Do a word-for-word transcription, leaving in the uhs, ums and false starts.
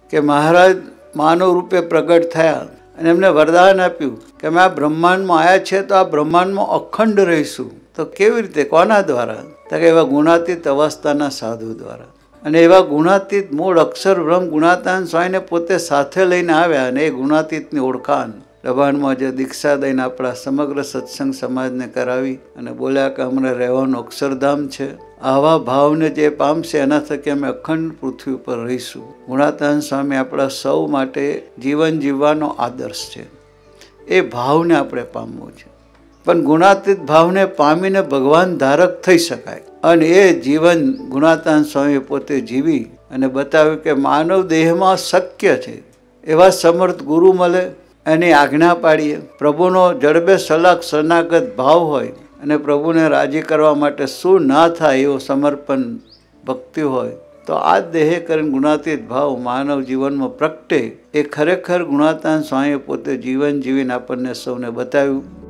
કે મહારાજ માનવ રૂપે પ્રગટ થયા અને એમને વરદાન આપ્યું કે અમે આ બ્રહ્માંડમાં આવ્યા છે તો આ બ્રહ્માંડમાં અખંડ રહીશું. તો કેવી રીતે, કોના દ્વારા? તો કે એવા ગુણાતીત અવસ્થાના સાધુ દ્વારા. અને એવા ગુણાતીત મૂળ અક્ષર બ્રહ્મ ગુણાતાન સ્વામીને પોતે સાથે લઈને આવ્યા અને એ ગુણાતીતની ઓળખાણ દબાણમાં જે દીક્ષા દઈને આપણા સમગ્ર સત્સંગ સમાજને કરાવી અને બોલ્યા કે અમને રહેવાનું અક્ષરધામ છે. આવા ભાવને જે પામશે એના થકી અમે અખંડ પૃથ્વી ઉપર રહીશું. ગુણાતાન સ્વામી આપણા સૌ માટે જીવન જીવવાનો આદર્શ છે. એ ભાવને આપણે પામવું છે. પણ ગુણાતીત ભાવને પામીને ભગવાન ધારક થઈ શકાય. અને એ જીવન ગુણાતાન સ્વામી પોતે જીવી અને બતાવ્યું કે માનવ દેહમાં શક્ય છે. એવા સમર્થ ગુરુ મળે, એની આજ્ઞા પાડીએ, પ્રભુનો જડબે સલાક શરણાગત ભાવ હોય અને પ્રભુને રાજી કરવા માટે શું ના થાય એવો સમર્પણ ભક્તિ હોય તો આ દેહે કરીને ગુણાતીત ભાવ માનવ જીવનમાં પ્રગટે. એ ખરેખર ગુણાતાન સ્વામીએ પોતે જીવન જીવીને આપણને સૌને બતાવ્યું.